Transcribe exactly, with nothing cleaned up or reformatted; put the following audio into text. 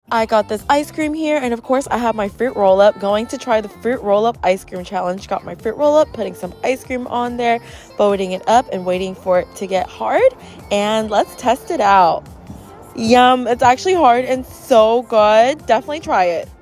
I got this ice cream here, and of course I have my fruit roll-up. Going to try the fruit roll-up ice cream challenge. Got my fruit roll-up, putting some ice cream on there, folding it up and waiting for it to get hard, and let's test it out. Yum, it's actually hard and so good. Definitely try it.